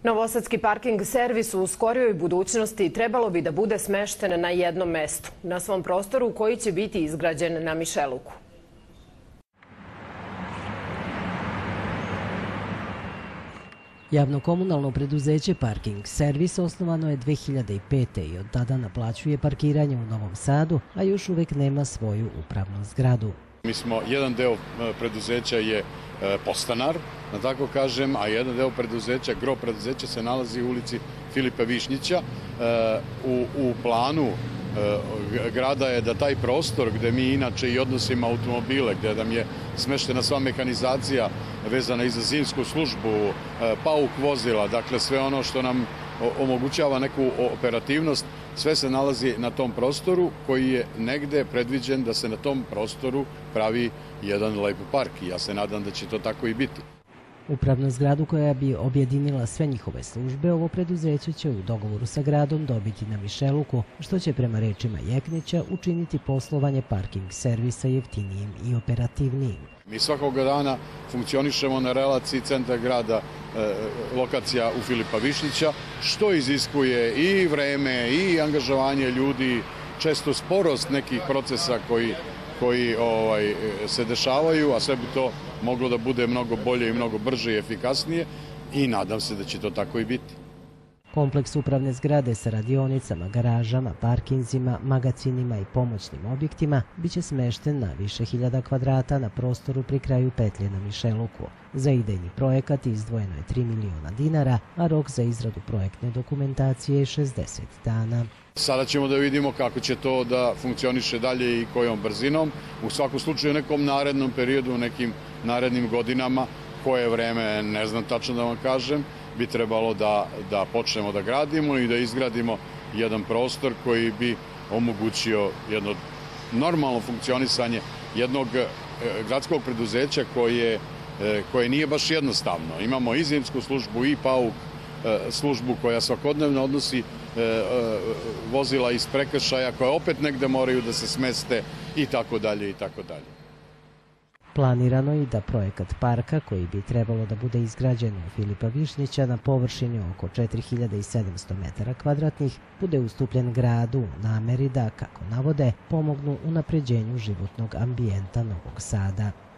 Novosadski parking servis u skorijoj budućnosti trebalo bi da bude smešten na jednom mestu, na svom prostoru koji će biti izgrađen na Mišeluku. Javno-komunalno preduzeće Parking servis osnovano je 2005. i od tada naplaćuje parkiranje u Novom Sadu, a još uvek nema svoju upravnu zgradu. Mi smo, jedan deo preduzeća je podstanar, da tako kažem, a jedan deo preduzeća, gro preduzeća se nalazi u ulici Filipa Višnjića. U planu grada je da taj prostor gde mi inače i odnosimo automobile, gde nam je smeštena sva mehanizacija vezana i za zimsku službu, pauk vozila, dakle sve ono što nam omogućava neku operativnost, sve se nalazi na tom prostoru koji je negde predviđen da se na tom prostoru pravi jedan lep park i ja se nadam da će to tako i biti. Upravnu zgradu koja bi objedinila sve njihove službe, ovo preduzeće će u dogovoru sa gradom dobiti na Mišeluku, što će prema rečima Jeknića učiniti poslovanje parking servisa jeftinijim i operativnijim. Mi svakog dana funkcionišemo na relaciji centra grada, lokacija u Filipa Višnjića, što iziskuje i vreme i angažovanje ljudi, često sporost nekih procesa koji se dešavaju, a sve bi to moglo da bude mnogo bolje i mnogo brže i efikasnije i nadam se da će to tako i biti. Kompleks upravne zgrade sa radionicama, garažama, parkinzima, magacinima i pomoćnim objektima biće smešten na više hiljada kvadrata na prostoru pri kraju petlje na Mišeluku. Za idejni projekat izdvojeno je 3 miliona dinara, a rok za izradu projektne dokumentacije je 60 dana. Sada ćemo da vidimo kako će to da funkcioniše dalje i kojom brzinom. U svakom slučaju u nekom narednom periodu, u nekim narednim godinama, koje vreme ne znam tačno da vam kažem, bi trebalo da počnemo da gradimo i da izgradimo jedan prostor koji bi omogućio jedno normalno funkcionisanje jednog gradskog preduzeća koje nije baš jednostavno. Imamo i zimsku službu i pauk službu koja svakodnevno odnosi vozila iz prekršaja koja opet negde moraju da se smeste i tako dalje i tako dalje. Planirano je da projekat parka, koji bi trebalo da bude izgrađen u Filipa Višnjića na površini oko 4700 metara kvadratnih, bude ustupljen gradu u nameri da, kako navode, pomognu unapređenju životnog ambijenta Novog Sada.